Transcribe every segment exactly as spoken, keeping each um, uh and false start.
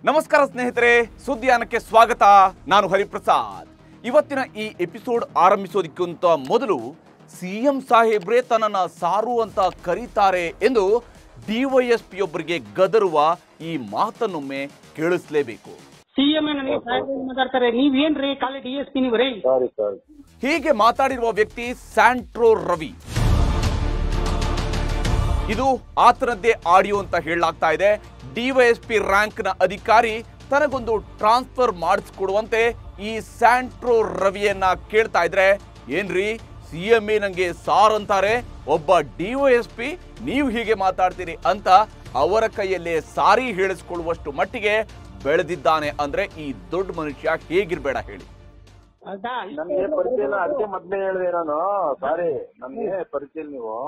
ನಮಸ್ಕಾರ ಸ್ನೇಹಿತರೆ, ಸುದ್ದಿಯಾನಕ್ಕೆ ಸ್ವಾಗತ. ನಾನು ಹರಿಪ್ರಸಾದ್. ಇವತ್ತಿನ ಈ ಎಪಿಸೋಡ್ ಆರಂಭಿಸೋದಕ್ಕಿಂತ ಮೊದಲು ಸಿಎಂ ಸಾಹೇಬ್ರೆ ತನ್ನನ್ನು ಸಾರು ಅಂತ ಕರೀತಾರೆ ಎಂದು ಡಿವೈಎಸ್ಪಿಯೊಬ್ಬರಿಗೆ ಗದರುವ ಈ ಮಾತನ್ನೊಮ್ಮೆ ಕೇಳಿಸಲೇಬೇಕು. ಸಿಎಂ ನನಗೆ ಮಾತಾಡ್ತಾರೆ, ನೀವೇನ್ರಿ ಕಾಲೇಜ್ ಡಿಎಸ್ಪಿ ನೀವು ರೇ. ಹೀಗೆ ಮಾತಾಡಿರುವ ವ್ಯಕ್ತಿ ಸ್ಯಾಂಟ್ರೋ ರವಿ. ಇದು ಆತನದ್ದೇ ಆಡಿಯೋ ಅಂತ ಹೇಳಲಾಗ್ತಾ ಇದೆ. ಡಿವೈಎಸ್ಪಿ ರ್ಯಾಂಕ್ನ ಅಧಿಕಾರಿ ತನಗೊಂದು ಟ್ರಾನ್ಸ್ಫರ್ ಮಾಡಿಸ್ಕೊಡುವಂತೆ ಈ ಸ್ಯಾಂಟ್ರೋ ರವಿಯನ್ನ ಕೇಳ್ತಾ ಇದ್ರೆ, ಏನ್ರಿ ಸಿಎಂ ಎ ನಂಗೆ ಸಾರ್ ಅಂತಾರೆ, ಒಬ್ಬ ಡಿವೈಎಸ್ಪಿ ನೀವು ಹೀಗೆ ಮಾತಾಡ್ತೀರಿ ಅಂತ ಅವರ ಕೈಯಲ್ಲೇ ಸಾರಿ ಹೇಳಿಸ್ಕೊಳ್ಳುವಷ್ಟು ಮಟ್ಟಿಗೆ ಬೆಳೆದಿದ್ದಾನೆ ಅಂದ್ರೆ ಈ ದೊಡ್ಡ ಮನುಷ್ಯ ಹೇಗಿರ್ಬೇಡ ಹೇಳಿ. ನನ್ಗೆ ಪರಿಚಯ ಅದಕ್ಕೆ ಮೊದ್ಲೇ ಹೇಳಿದೆ ನಾನು. ಸಾರಿ, ನನ್ಗೆ ಪರಿಚಯ ನೀವು.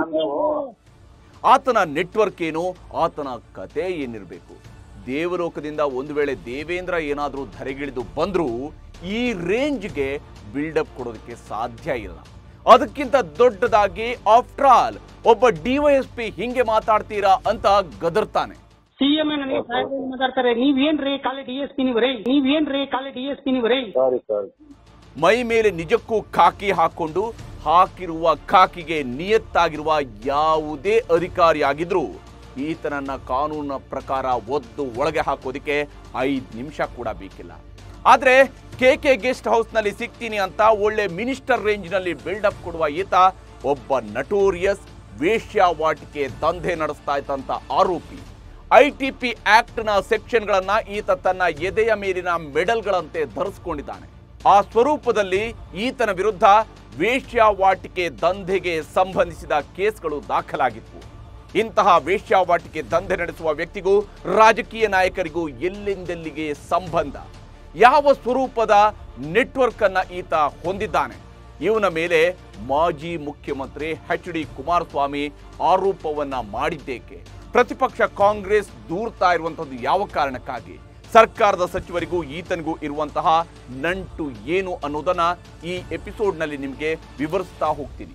ಆತನ ನೆಟ್ವರ್ಕ್ ಏನು, ಆತನ ಕತೆ ಏನಿರಬೇಕು. ದೇವಲೋಕದಿಂದ ಒಂದು ವೇಳೆ ದೇವೇಂದ್ರ ಏನಾದರೂ ಧರೆಗಿಳಿದು ಬಂದರೂ ಈ ರೇಂಜ್ಗೆ ಬಿಲ್ಡಪ್ ಕೊಡೋದಕ್ಕೆ ಸಾಧ್ಯ ಇಲ್ಲ. ಅದಕ್ಕಿಂತ ದೊಡ್ಡದಾಗಿ ಆಫ್ಟರ್ ಆಲ್ ಒಬ್ಬ ಡಿವೈಎಸ್ಪಿ ಹಿಂಗೆ ಮಾತಾಡ್ತೀರಾ ಅಂತ ಗದರ್ತಾನೆ. ಸಿಎಂ ನನಗೆ ಮಾತಾಡ್ತಾರೆ, ನೀವೇನ್ರಿ ಕಾಲೇಜ್ ಡಿಎಸ್ಪಿ ನೀವು ರೇ. ನೀವೇನ್ರಿ ಕಾಲೇಜ್ ಡಿಎಸ್ಪಿ ನೀವು ರೇ. ಮೈ ಮೇಲೆ ನಿಜಕ್ಕೂ ಖಾಕಿ ಹಾಕೊಂಡು ಹಾಕಿರುವ ಖಾಕಿಗೆ ನಿಯತ್ತಾಗಿರುವ ಯಾವುದೇ ಅಧಿಕಾರಿಯಾಗಿದ್ರು ಈತನನ್ನ ಕಾನೂನಿನ ಪ್ರಕಾರ ಒದ್ದು ಒಳಗೆ ಹಾಕೋದಿಕ್ಕೆ ಐದು ನಿಮಿಷ ಕೂಡ ಬೇಕಿಲ್ಲ. ಆದ್ರೆ ಕೆ ಕೆ ಗೆಸ್ಟ್ ಹೌಸ್ ನಲ್ಲಿ ಸಿಗ್ತೀನಿ ಅಂತ ಒಳ್ಳೆ ಮಿನಿಸ್ಟರ್ ರೇಂಜ್ ನಲ್ಲಿ ಬಿಲ್ಡಪ್ ಕೊಡುವ ಈತ ಒಬ್ಬ ನಟೋರಿಯಸ್ ವೇಶ್ಯಾವಾಟಿಕೆ ದಂಧೆ ನಡೆಸ್ತಾ ಇದ್ದಂತ ಆರೋಪಿ. ಐ ಟಿ ಪಿ ಆಕ್ಟ್ ನ ಸೆಕ್ಷನ್ ಗಳನ್ನ ಈತ ತನ್ನ ಎದೆಯ ಮೇಲಿನ ಮೆಡಲ್ಗಳಂತೆ ಧರಿಸಿಕೊಂಡಿದ್ದಾನೆ. ಆ ಸ್ವರೂಪದಲ್ಲಿ ಈತನ ವಿರುದ್ಧ ವೇಶ್ಯಾವಾಟಿಕೆ ದಂಧೆಗೆ ಸಂಬಂಧಿಸಿದ ಕೇಸ್ಗಳು ದಾಖಲಾಗಿತ್ತು. ಇಂತಹ ವೇಶ್ಯಾವಾಟಿಕೆ ದಂಧೆ ನಡೆಸುವ ವ್ಯಕ್ತಿಗೂ ರಾಜಕೀಯ ನಾಯಕರಿಗೂ ಎಲ್ಲೆಂದೆಲ್ಲಿಗೆ ಸಂಬಂಧ, ಯಾವ ಸ್ವರೂಪದ ನೆಟ್ವರ್ಕ್ ಅನ್ನ ಈತ ಹೊಂದಿದ್ದಾನೆ, ಇವನ ಮೇಲೆ ಮಾಜಿ ಮುಖ್ಯಮಂತ್ರಿ ಎಚ್ ಡಿ ಕುಮಾರಸ್ವಾಮಿ ಆರೋಪವನ್ನ ಮಾಡಿದ್ದೇಕೆ, ಪ್ರತಿಪಕ್ಷ ಕಾಂಗ್ರೆಸ್ ದೂರ್ತಾ ಇರುವಂತದ್ದು ಯಾವ ಕಾರಣಕ್ಕಾಗಿ, ಸರ್ಕಾರದ ಸಚಿವರಿಗೂ ಈತನಿಗೂ ಇರುವಂತಹ ನಂಟು ಏನು ಅನ್ನೋದನ್ನ ಈ ಎಪಿಸೋಡ್ ನಲ್ಲಿ ನಿಮಗೆ ವಿವರಿಸ್ತಾ ಹೋಗ್ತೀನಿ.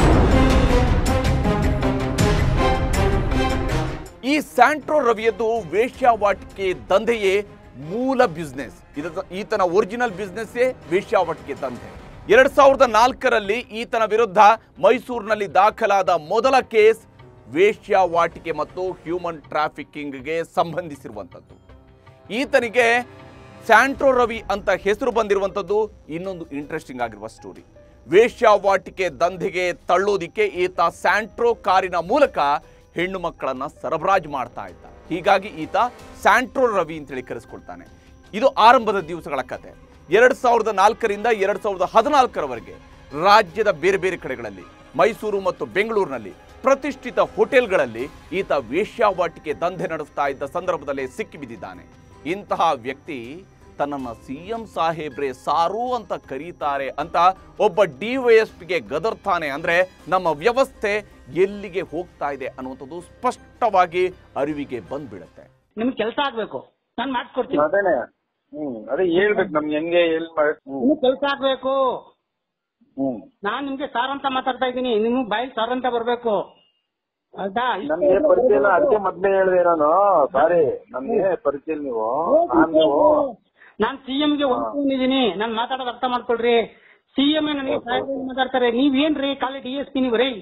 ಈ ಸ್ಯಾಂಟ್ರೋ ರವಿಯದ್ದು ವೇಶ್ಯಾವಾಟಿಕೆ ದಂಧೆಯೇ ಮೂಲ ಬಿಸ್ನೆಸ್. ಈತನ ಒರಿಜಿನಲ್ ಬಿಸ್ನೆಸ್ ವೇಶ್ಯಾವಾಟಿಕೆ ದಂಧೆ. ಎರಡ್ ಸಾವಿರದ ನಾಲ್ಕರಲ್ಲಿ ಈತನ ವಿರುದ್ಧ ಮೈಸೂರಿನಲ್ಲಿ ದಾಖಲಾದ ಮೊದಲ ಕೇಸ್ ವೇಶ್ಯಾವಾಟಿಕೆ ಮತ್ತು ಹ್ಯೂಮನ್ ಟ್ರಾಫಿಕಿಂಗ್ಗೆ ಸಂಬಂಧಿಸಿರುವಂಥದ್ದು. ಈತನಿಗೆ ಸ್ಯಾಂಟ್ರೋ ರವಿ ಅಂತ ಹೆಸರು ಬಂದಿರುವಂಥದ್ದು ಇನ್ನೊಂದು ಇಂಟ್ರೆಸ್ಟಿಂಗ್ ಆಗಿರುವ ಸ್ಟೋರಿ. ವೇಶ್ಯಾವಾಟಿಕೆ ದಂಧೆಗೆ ತಳ್ಳೋದಿಕ್ಕೆ ಈತ ಸ್ಯಾಂಟ್ರೋ ಕಾರಿನ ಮೂಲಕ ಹೆಣ್ಣು ಮಕ್ಕಳನ್ನ ಸರಬರಾಜು ಮಾಡ್ತಾ ಇದ್ದ. ಹೀಗಾಗಿ ಈತ ಸ್ಯಾಂಟ್ರೋ ರವಿ ಅಂತೇಳಿ ಕರೆಸ್ಕೊಳ್ತಾನೆ. ಇದು ಆರಂಭದ ದಿವಸಗಳ ಕತೆ. ಎರಡ್ ಸಾವಿರದ ನಾಲ್ಕರಿಂದ ಎರಡ್ ಸಾವಿರದ ಹದಿನಾಲ್ಕರವರೆಗೆ ರಾಜ್ಯದ ಬೇರೆ ಬೇರೆ ಕಡೆಗಳಲ್ಲಿ, ಮೈಸೂರು ಮತ್ತು ಬೆಂಗಳೂರಿನಲ್ಲಿ ಪ್ರತಿಷ್ಠಿತ ಹೋಟೆಲ್ಗಳಲ್ಲಿ ಈತ ವೇಶ್ಯಾವಾಟಿಕೆ ದಂಧೆ ನಡೆಸ್ತಾ ಇದ್ದ ಸಂದರ್ಭದಲ್ಲೇ ಸಿಕ್ಕಿಬಿದ್ದಿದ್ದಾನೆ. ಇಂತಹ ವ್ಯಕ್ತಿ ತನ್ನನ್ನು ಸಿಎಂ ಸಾಹೇಬ್ರೆ ಸಾರು ಅಂತ ಕರೀತಾರೆ ಅಂತ ಒಬ್ಬ ಡಿವೈಎಸ್ಪಿಗೆ ಗದರ್ತಾನೆ ಅಂದ್ರೆ ನಮ್ಮ ವ್ಯವಸ್ಥೆ ಎಲ್ಲಿಗೆ ಹೋಗ್ತಾ ಇದೆ ಅನ್ನುವಂಥದ್ದು ಸ್ಪಷ್ಟವಾಗಿ ಅರಿವಿಗೆ ಬಂದ್ಬಿಡುತ್ತೆ. ನಿಮ್ಗೆ ಕೆಲಸ ಆಗ್ಬೇಕು, ನಾನು ಮಾಡ್ಕೊಡ್ತೀನಿ. ಅದೇನೆ, ಹ್ಮ್ ಅದೇ ಹೇಳ್ಬೇಕು ನಮ್ಗೆ ಹೆಂಗೆ ಕೆಲಸ ಆಗ್ಬೇಕು. ನಾನ್ ನಿಮ್ಗೆ ಸಾರ್ ಅಂತ ಮಾತಾಡ್ತಾ ಇದ್ದೀನಿ, ನಿಮ್ಗೆ ಬಾಯಿಗೆ ಸಾರ್ ಅಂತ ಬರ್ಬೇಕು. ನನ್ಗೆ ಪರಿಚಯ ಅದಕ್ಕೆ ಮೊದ್ಲೇ ಹೇಳಿದೆ ನಾನು. ಸಾರಿ, ನನ್ಗೆ ಪರಿಚಯ ನೀವು. ನಾನ್ ಸಿಎಂಗೆ ಒಪ್ಕೊಂಡಿದ್ದೀನಿ, ನಾನ್ ಮಾತಾಡೋದು ಅರ್ಥ ಮಾಡ್ಕೊಳ್ರಿ. ಸಿಎಂ ನನಗೆ ಮಾತಾಡ್ತಾರೆ, ನೀವೇನ್ರಿ ಕಾಲೇಜ್ ಡಿಎಸ್ಪಿ ನೀವು ರೇ.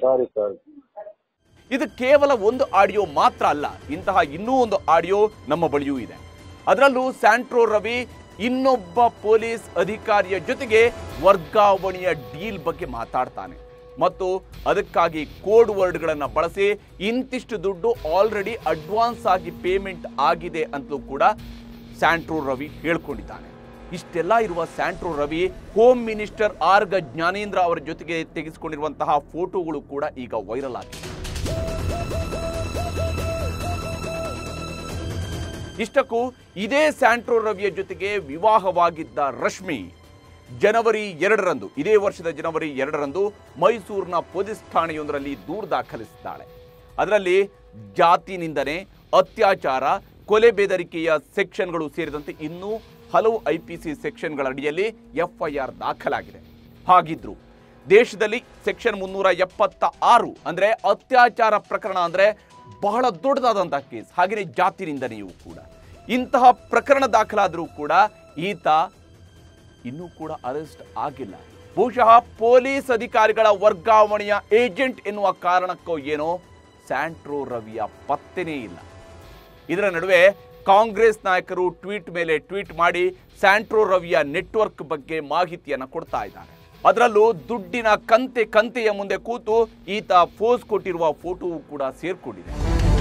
ಇದು ಕೇವಲ ಒಂದು ಆಡಿಯೋ ಮಾತ್ರ ಅಲ್ಲ, ಇಂತಹ ಇನ್ನೂ ಒಂದು ಆಡಿಯೋ ನಮ್ಮ ಬಳಿಯೂ ಇದೆ. ಅದರಲ್ಲೂ ಸ್ಯಾಂಟ್ರೋ ರವಿ ಇನ್ನೊಬ್ಬ ಪೊಲೀಸ್ ಅಧಿಕಾರಿಯ ಜೊತೆಗೆ ವರ್ಗಾವಣೆಯ ಡೀಲ್ ಬಗ್ಗೆ ಮಾತಾಡ್ತಾನೆ ಮತ್ತು ಅದಕ್ಕಾಗಿ ಕೋಡ್ ವರ್ಡ್ಗಳನ್ನು ಬಳಸಿ ಇಂತಿಷ್ಟು ದುಡ್ಡು ಆಲ್ರೆಡಿ ಅಡ್ವಾನ್ಸ್ ಆಗಿ ಪೇಮೆಂಟ್ ಆಗಿದೆ ಅಂತಲೂ ಕೂಡ ಸ್ಯಾಂಟ್ರೋ ರವಿ ಹೇಳ್ಕೊಂಡಿದ್ದಾನೆ. ಇಷ್ಟೆಲ್ಲ ಇರುವ Santro Ravi home minister Araga Jnanendra ಅವರ ಜೊತೆಗೆ ತೆಗೆಸಿಕೊಂಡಿರುವಂತಹ ಫೋಟೋಗಳು ಕೂಡ ಈಗ ವೈರಲ್ ಆಗಿದೆ. ಇಷ್ಟಕ್ಕೂ ಇದೇ ಸ್ಯಾಂಟ್ರೋ ರವಿಯ ಜೊತೆಗೆ ವಿವಾಹವಾಗಿದ್ದ ರಶ್ಮಿ ಜನವರಿ ಎರಡರಂದು ಇದೇ ವರ್ಷದ ಜನವರಿ ಎರಡರಂದು ಮೈಸೂರಿನ ಪೊಲೀಸ್ ಠಾಣೆಯೊಂದರಲ್ಲಿ ದೂರು ದಾಖಲಿಸಿದ್ದಾಳೆ. ಅದರಲ್ಲಿ ಜಾತಿ ನಿಂದನೆ, ಅತ್ಯಾಚಾರ, ಕೊಲೆ ಬೆದರಿಕೆಯ ಸೆಕ್ಷನ್ಗಳು ಸೇರಿದಂತೆ ಇನ್ನೂ ಹಲವು ಐ ಪಿ ಸಿ ಸೆಕ್ಷನ್ಗಳ ಅಡಿಯಲ್ಲಿ ಎಫ್ ಐ ಆರ್ ದಾಖಲಾಗಿದೆ. ಹಾಗಿದ್ರು ದೇಶದಲ್ಲಿ ಸೆಕ್ಷನ್ ಮುನ್ನೂರ ಎಪ್ಪತ್ತ ಆರು ಅಂದ್ರೆ ಅತ್ಯಾಚಾರ ಪ್ರಕರಣ ಅಂದ್ರೆ ಬಹಳ ದೊಡ್ಡದಾದಂತಹ ಕೇಸ್. ಹಾಗೆಯೇ ಜಾತಿ ನಿಂದನೆಯೂ ಕೂಡ. ಇಂತಹ ಪ್ರಕರಣ ದಾಖಲಾದರೂ ಕೂಡ ಈತ ಇನ್ನೂ ಕೂಡ ಅರೆಸ್ಟ್ ಆಗಿಲ್ಲ. ಬಹುಶಃ ಪೊಲೀಸ್ ಅಧಿಕಾರಿಗಳ ವರ್ಗಾವಣೆಯ ಏಜೆಂಟ್ ಎನ್ನುವ ಕಾರಣಕ್ಕೋ ಏನೋ ಸ್ಯಾಂಟ್ರೋ ರವಿಯ ಪತ್ತೆನೇ ಇಲ್ಲ. ಇದರ ನಡುವೆ ಕಾಂಗ್ರೆಸ್ ನಾಯಕರು ಟ್ವೀಟ್ ಮೇಲೆ ಟ್ವೀಟ್ ಮಾಡಿ ಸ್ಯಾಂಟ್ರೋ ರವಿಯ ನೆಟ್ವರ್ಕ್ ಬಗ್ಗೆ ಮಾಹಿತಿಯನ್ನು ಕೊಡ್ತಾ ಇದ್ದಾರೆ. ಅದರಲ್ಲೂ ದುಡ್ಡಿನ ಕಂತೆ ಕಂತೆಯ ಮುಂದೆ ಕೂತು ಈತ ಪೋಸ್ ಕೊಟ್ಟಿರುವ ಫೋಟೋವು ಕೂಡ ಸೇರ್ಕೊಂಡಿದೆ.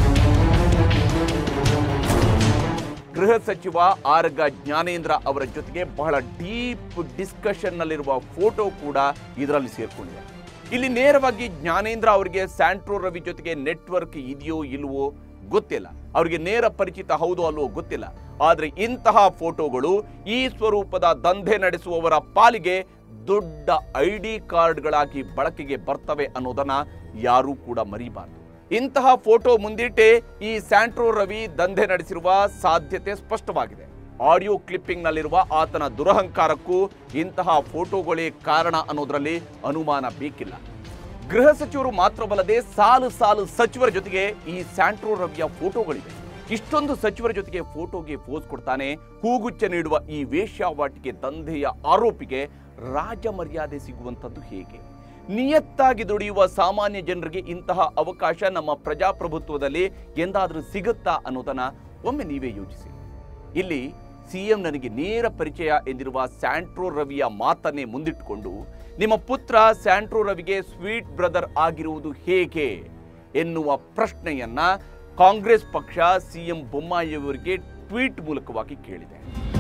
ಗೃಹ ಸಚಿವ ಆರಗ ಜ್ಞಾನೇಂದ್ರ ಅವರ ಜೊತೆಗೆ ಬಹಳ ಡೀಪ್ ಡಿಸ್ಕಷನ್ ನಲ್ಲಿರುವ ಫೋಟೋ ಕೂಡ ಇದರಲ್ಲಿ ಸೇರ್ಕೊಂಡಿದೆ. ಇಲ್ಲಿ ನೇರವಾಗಿ ಜ್ಞಾನೇಂದ್ರ ಅವರಿಗೆ ಸ್ಯಾಂಟ್ರೋ ರವಿ ಜೊತೆಗೆ ನೆಟ್ವರ್ಕ್ ಇದೆಯೋ ಇಲ್ವೋ ಗೊತ್ತಿಲ್ಲ, ಅವರಿಗೆ ನೇರ ಪರಿಚಿತ ಹೌದೋ ಅಲ್ವೋ ಗೊತ್ತಿಲ್ಲ. ಆದರೆ ಇಂತಹ ಫೋಟೋಗಳು ಈ ಸ್ವರೂಪದ ದಂಧೆ ನಡೆಸುವವರ ಪಾಲಿಗೆ ದೊಡ್ಡ ಐ ಡಿ ಕಾರ್ಡ್ಗಳಾಗಿ ಬಳಕೆಗೆ ಬರ್ತವೆ ಅನ್ನೋದನ್ನ ಯಾರೂ ಕೂಡ ಮರಿಬಾರದು. ಇಂತಹ ಫೋಟೋ ಮುಂದಿಟ್ಟೆ ಈ ಸ್ಯಾಂಟ್ರೋ ರವಿ ದಂಧೆ ನಡೆಸಿರುವ ಸಾಧ್ಯತೆ ಸ್ಪಷ್ಟವಾಗಿದೆ. ಆಡಿಯೋ ಕ್ಲಿಪ್ಪಿಂಗ್ ನಲ್ಲಿರುವ ಆತನ ದುರಹಂಕಾರಕ್ಕೂ ಇಂತಹ ಫೋಟೋಗಳೇ ಕಾರಣ ಅನ್ನೋದರಲ್ಲಿ ಅನುಮಾನ ಬೇಕಿಲ್ಲ. ಗೃಹ ಸಚಿವರು ಮಾತ್ರವಲ್ಲದೆ ಸಾಲು ಸಾಲು ಸಚಿವರ ಜೊತೆಗೆ ಈ ಸ್ಯಾಂಟ್ರೋ ರವಿಯ ಫೋಟೋಗಳಿವೆ. ಇಷ್ಟೊಂದು ಸಚಿವರ ಜೊತೆಗೆ ಫೋಟೋಗೆ ಪೋಸ್ ಕೊಡ್ತಾನೆ. ಹೂಗುಚ್ಚ ನೀಡುವ ಈ ವೇಶ್ಯಾವಾಟಿಕೆ ದಂಧೆಯ ಆರೋಪಿಗೆ ರಾಜ ಮರ್ಯಾದೆ ಸಿಗುವಂಥದ್ದು ಹೇಗೆ? ನಿಯತ್ತಾಗಿ ದುಡಿಯುವ ಸಾಮಾನ್ಯ ಜನರಿಗೆ ಇಂತಹ ಅವಕಾಶ ನಮ್ಮ ಪ್ರಜಾಪ್ರಭುತ್ವದಲ್ಲಿ ಎಂದಾದರೂ ಸಿಗುತ್ತಾ ಅನ್ನೋದನ್ನ ಒಮ್ಮೆ ನೀವೇ ಯೋಚಿಸಿ. ಇಲ್ಲಿ ಸಿಎಂ ನನಗೆ ನೇರ ಪರಿಚಯ ಎಂದಿರುವ ಸ್ಯಾಂಟ್ರೋ ರವಿಯ ಮಾತನ್ನೇ ಮುಂದಿಟ್ಟುಕೊಂಡು ನಿಮ್ಮ ಪುತ್ರ ಸ್ಯಾಂಟ್ರೋ ರವಿಗೆ ಸ್ವೀಟ್ ಬ್ರದರ್ ಆಗಿರುವುದು ಹೇಗೆ ಎನ್ನುವ ಪ್ರಶ್ನೆಯನ್ನ ಕಾಂಗ್ರೆಸ್ ಪಕ್ಷ ಸಿಎಂ ಬೊಮ್ಮಾಯಿಯವರಿಗೆ ಟ್ವೀಟ್ ಮೂಲಕವಾಗಿ ಕೇಳಿದೆ.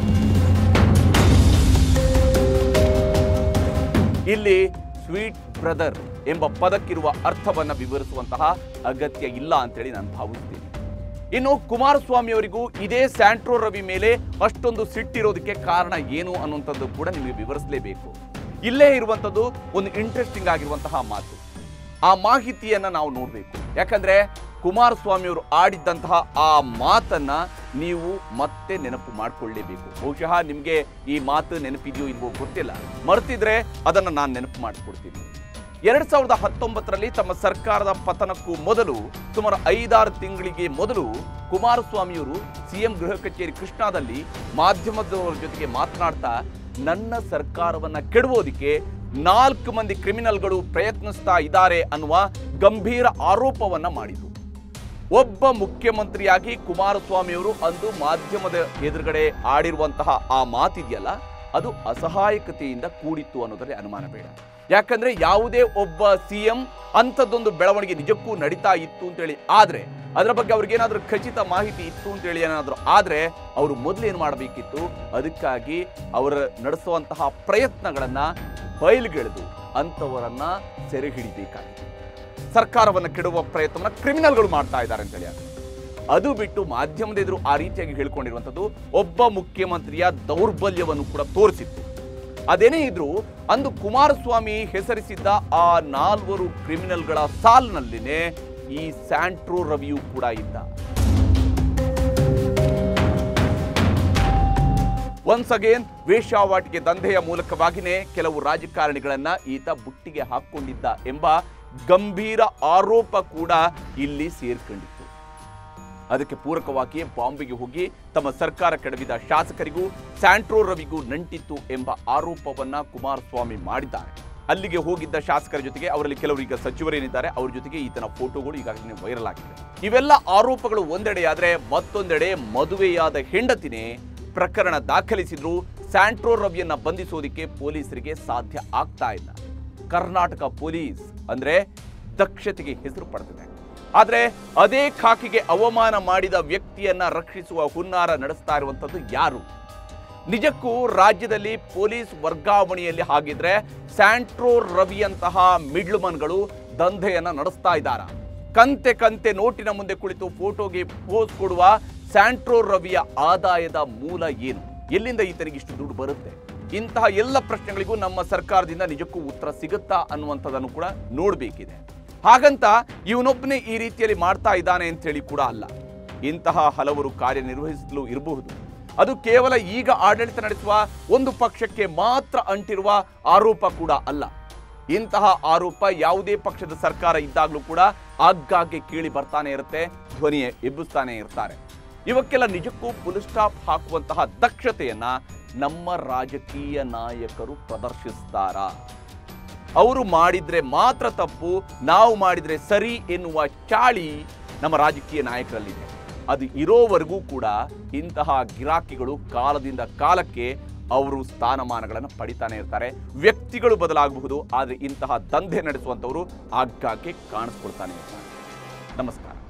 ಇಲ್ಲಿ ಸ್ವೀಟ್ ಬ್ರದರ್ ಎಂಬ ಪದಕ್ಕಿರುವ ಅರ್ಥವನ್ನು ವಿವರಿಸುವಂತಹ ಅಗತ್ಯ ಇಲ್ಲ ಅಂತೇಳಿ ನಾನು ಭಾವಿಸ್ತೀನಿ. ಇನ್ನು ಕುಮಾರಸ್ವಾಮಿ ಅವರಿಗೂ ಇದೇ ಸ್ಯಾಂಟ್ರೋ ರವಿ ಮೇಲೆ ಅಷ್ಟೊಂದು ಸಿಟ್ಟಿರೋದಕ್ಕೆ ಕಾರಣ ಏನು ಅನ್ನುವಂಥದ್ದು ಕೂಡ ನಿಮಗೆ ವಿವರಿಸಲೇಬೇಕು. ಇಲ್ಲೇ ಇರುವಂಥದ್ದು ಒಂದು ಇಂಟ್ರೆಸ್ಟಿಂಗ್ ಆಗಿರುವಂತಹ ಮಾತು. ಆ ಮಾಹಿತಿಯನ್ನ ನಾವು ನೋಡಬೇಕು. ಯಾಕಂದ್ರೆ ಕುಮಾರಸ್ವಾಮಿ ಅವರು ಆಡಿದ್ದಂತಹ ಆ ಮಾತನ್ನ ನೀವು ಮತ್ತೆ ನೆನಪು ಮಾಡಿಕೊಳ್ಳಲೇಬೇಕು. ಬಹುಶಃ ನಿಮಗೆ ಈ ಮಾತು ನೆನಪಿದೆಯೋ ಇಲ್ವೋ ಗೊತ್ತಿಲ್ಲ, ಮರ್ತಿದ್ರೆ ಅದನ್ನು ನಾನು ನೆನಪು ಮಾಡಿಕೊಡ್ತೀನಿ. ಎರಡ್ ಸಾವಿರದ ಹತ್ತೊಂಬತ್ತರಲ್ಲಿ ತಮ್ಮ ಸರ್ಕಾರದ ಪತನಕ್ಕೂ ಮೊದಲು ಸುಮಾರು ಐದಾರು ತಿಂಗಳಿಗೆ ಮೊದಲು ಕುಮಾರಸ್ವಾಮಿಯವರು ಸಿಎಂ ಗೃಹ ಕಚೇರಿ ಕೃಷ್ಣಾದಲ್ಲಿ ಮಾಧ್ಯಮದವರ ಜೊತೆಗೆ ಮಾತನಾಡ್ತಾ ನನ್ನ ಸರ್ಕಾರವನ್ನ ಕೆಡವೋದಿಕ್ಕೆ ನಾಲ್ಕು ಮಂದಿ ಕ್ರಿಮಿನಲ್ಗಳು ಪ್ರಯತ್ನಿಸ್ತಾ ಇದ್ದಾರೆ ಅನ್ನುವ ಗಂಭೀರ ಆರೋಪವನ್ನ ಮಾಡಿದರು. ಒಬ್ಬ ಮುಖ್ಯಮಂತ್ರಿಯಾಗಿ ಕುಮಾರಸ್ವಾಮಿಯವರು ಅಂದು ಮಾಧ್ಯಮದ ಎದುರುಗಡೆ ಆಡಿರುವಂತಹ ಆ ಮಾತಿದೆಯಲ್ಲ, ಅದು ಅಸಹಾಯಕತೆಯಿಂದ ಕೂಡಿತ್ತು ಅನ್ನೋದರಲ್ಲಿ ಅನುಮಾನ ಬೇಡ. ಯಾಕಂದ್ರೆ ಯಾವುದೇ ಒಬ್ಬ ಸಿಎಂ ಅಂಥದ್ದೊಂದು ಬೆಳವಣಿಗೆ ನಿಜಕ್ಕೂ ನಡೀತಾ ಇತ್ತು ಅಂತೇಳಿ ಆದ್ರೆ, ಅದರ ಬಗ್ಗೆ ಅವ್ರಿಗೇನಾದ್ರೂ ಖಚಿತ ಮಾಹಿತಿ ಇತ್ತು ಅಂತೇಳಿ ಏನಾದರೂ ಆದ್ರೆ ಅವರು ಮೊದಲೇನು ಮಾಡಬೇಕಿತ್ತು, ಅದಕ್ಕಾಗಿ ಅವರ ನಡೆಸುವಂತಹ ಪ್ರಯತ್ನಗಳನ್ನ ಬಯಲುಗೆಳೆದು ಅಂಥವರನ್ನ ಸೆರೆ ಹಿಡಿಬೇಕಾಗಿತ್ತು. ಸರ್ಕಾರವನ್ನು ಕೆಡುವ ಪ್ರಯತ್ನವನ್ನ ಕ್ರಿಮಿನಲ್ಗಳು ಮಾಡ್ತಾ ಇದ್ದಾರೆ ಅಂತೇಳಿ ಅದು ಬಿಟ್ಟು ಮಾಧ್ಯಮದ ಎದುರು ಆ ರೀತಿಯಾಗಿ ಹೇಳ್ಕೊಂಡಿರುವಂಥದ್ದು ಒಬ್ಬ ಮುಖ್ಯಮಂತ್ರಿಯ ದೌರ್ಬಲ್ಯವನ್ನು ಕೂಡ ತೋರಿಸಿತ್ತು. ಅದೇನೇ ಇದ್ರೂ ಅಂದು ಕುಮಾರಸ್ವಾಮಿ ಹೆಸರಿಸಿದ್ದ ಆ ನಾಲ್ವರು ಕ್ರಿಮಿನಲ್ಗಳ ಸಾಲಿನಲ್ಲಿನೇ ಈ ಸ್ಯಾಂಟ್ರೋ ರವಿಯು ಕೂಡ ಇದ್ದ. ಒನ್ಸ್ ಅಗೇನ್ ವೇಶ್ಯಾವಾಟಿಕೆ ದಂಧೆಯ ಮೂಲಕವಾಗಿಯೇ ಕೆಲವು ರಾಜಕಾರಣಿಗಳನ್ನ ಈತ ಬುಟ್ಟಿಗೆ ಹಾಕೊಂಡಿದ್ದ ಎಂಬ ಗಂಭೀರ ಆರೋಪ ಕೂಡ ಇಲ್ಲಿ ಸೇರ್ಕೊಂಡಿತ್ತು. ಅದಕ್ಕೆ ಪೂರಕವಾಗಿ ಬಾಂಬೆಗೆ ಹೋಗಿ ತಮ್ಮ ಸರ್ಕಾರ ಕೆಡವಿದ ಶಾಸಕರಿಗೂ ಸ್ಯಾಂಟ್ರೋ ರವಿಗೂ ನಂಟಿತ್ತು ಎಂಬ ಆರೋಪವನ್ನ ಕುಮಾರಸ್ವಾಮಿ ಮಾಡಿದ್ದಾರೆ. ಅಲ್ಲಿಗೆ ಹೋಗಿದ್ದ ಶಾಸಕರ ಜೊತೆಗೆ ಅವರಲ್ಲಿ ಕೆಲವರು ಈಗ ಸಚಿವರೇನಿದ್ದಾರೆ ಅವರ ಜೊತೆಗೆ ಈತನ ಫೋಟೋಗಳು ಈಗಾಗಲೇ ವೈರಲ್ ಆಗಿದೆ. ಇವೆಲ್ಲ ಆರೋಪಗಳು ಒಂದೆಡೆಯಾದ್ರೆ ಮತ್ತೊಂದೆಡೆ ಮದುವೆಯಾದ ಹೆಂಡತಿನೇ ಪ್ರಕರಣ ದಾಖಲಿಸಿದ್ರು ಸ್ಯಾಂಟ್ರೋ ರವಿಯನ್ನ ಬಂಧಿಸೋದಿಕ್ಕೆ ಪೊಲೀಸರಿಗೆ ಸಾಧ್ಯ ಆಗ್ತಾ ಇಲ್ಲ. ಕರ್ನಾಟಕ ಪೊಲೀಸ್ ಅಂದ್ರೆ ದಕ್ಷತೆಗೆ ಹೆಸರು ಪಡೆದಿದೆ. ಆದ್ರೆ ಅದೇ ಖಾಕಿಗೆ ಅವಮಾನ ಮಾಡಿದ ವ್ಯಕ್ತಿಯನ್ನ ರಕ್ಷಿಸುವ ಹುನ್ನಾರ ನಡೆಸ್ತಾ ಇರುವಂತದ್ದು ಯಾರು? ನಿಜಕ್ಕೂ ರಾಜ್ಯದಲ್ಲಿ ಪೊಲೀಸ್ ವರ್ಗಾವಣೆಯಲ್ಲಿ ಹಾಗಿದ್ರೆ ಸ್ಯಾಂಟ್ರೋ ರವಿಯಂತಹ ಮಿಡ್ಲ್ಮನ್ಗಳು ದಂಧೆಯನ್ನ ನಡೆಸ್ತಾ ಇದ್ದಾರಾ? ಕಂತೆ ಕಂತೆ ನೋಟಿನ ಮುಂದೆ ಕುಳಿತು ಫೋಟೋಗೆ ಪೋಸ್ ಕೊಡುವ ಸ್ಯಾಂಟ್ರೋ ರವಿಯ ಆದಾಯದ ಮೂಲ ಏನು? ಎಲ್ಲಿಂದ ಈತನಿಗೆ ಇಷ್ಟು ದುಡ್ಡು ಬರುತ್ತೆ? ಇಂತಹ ಎಲ್ಲ ಪ್ರಶ್ನೆಗಳಿಗೂ ನಮ್ಮ ಸರ್ಕಾರದಿಂದ ನಿಜಕ್ಕೂ ಉತ್ತರ ಸಿಗುತ್ತಾ ಅನ್ನುವಂಥದ್ದನ್ನು ಕೂಡ ನೋಡಬೇಕಿದೆ. ಹಾಗಂತ ಇವನೊಬ್ಬನೇ ಈ ರೀತಿಯಲ್ಲಿ ಮಾಡ್ತಾ ಇದ್ದಾನೆ ಅಂತ ಹೇಳಿ ಕೂಡ ಅಲ್ಲ. ಇಂತಹ ಹಲವರು ಕಾರ್ಯನಿರ್ವಹಿಸಲು ಇರಬಹುದು. ಅದು ಕೇವಲ ಈಗ ಆಡಳಿತ ನಡೆಸುವ ಒಂದು ಪಕ್ಷಕ್ಕೆ ಮಾತ್ರ ಅಂಟಿರುವ ಆರೋಪ ಕೂಡ ಅಲ್ಲ. ಇಂತಹ ಆರೋಪ ಯಾವುದೇ ಪಕ್ಷದ ಸರ್ಕಾರ ಇದ್ದಾಗಲೂ ಕೂಡ ಆಗಾಗ್ಗೆ ಕೇಳಿ ಬರ್ತಾನೆ ಇರುತ್ತೆ, ಧ್ವನಿ ಎಬ್ಬಿಸ್ತಾನೆ ಇರ್ತಾರೆ. ಇವಕ್ಕೆಲ್ಲ ನಿಜಕ್ಕೂ ಫುಲ್ ಸ್ಟಾಪ್ ಹಾಕುವಂತಹ ದಕ್ಷತೆಯನ್ನ ನಮ್ಮ ರಾಜಕೀಯ ನಾಯಕರು ಪ್ರದರ್ಶಿಸ್ತಾರಾ? ಅವರು ಮಾಡಿದ್ರೆ ಮಾತ್ರ ತಪ್ಪು, ನಾವು ಮಾಡಿದ್ರೆ ಸರಿ ಎನ್ನುವ ಚಾಳಿ ನಮ್ಮ ರಾಜಕೀಯ ನಾಯಕರಲ್ಲಿದೆ. ಅದು ಇರೋವರೆಗೂ ಕೂಡ ಇಂತಹ ಗಿರಾಕಿಗಳು ಕಾಲದಿಂದ ಕಾಲಕ್ಕೆ ಅವರು ಸ್ಥಾನಮಾನಗಳನ್ನು ಪಡಿತಾನೆ ಇರ್ತಾರೆ. ವ್ಯಕ್ತಿಗಳು ಬದಲಾಗಬಹುದು, ಆದರೆ ಇಂತಹ ದಂಧೆ ನಡೆಸುವಂಥವರು ಆಗಾಗ್ಗೆ ಕಾಣಿಸ್ಕೊಳ್ತಾನೆ ಇರ್ತಾರೆ. ನಮಸ್ಕಾರ.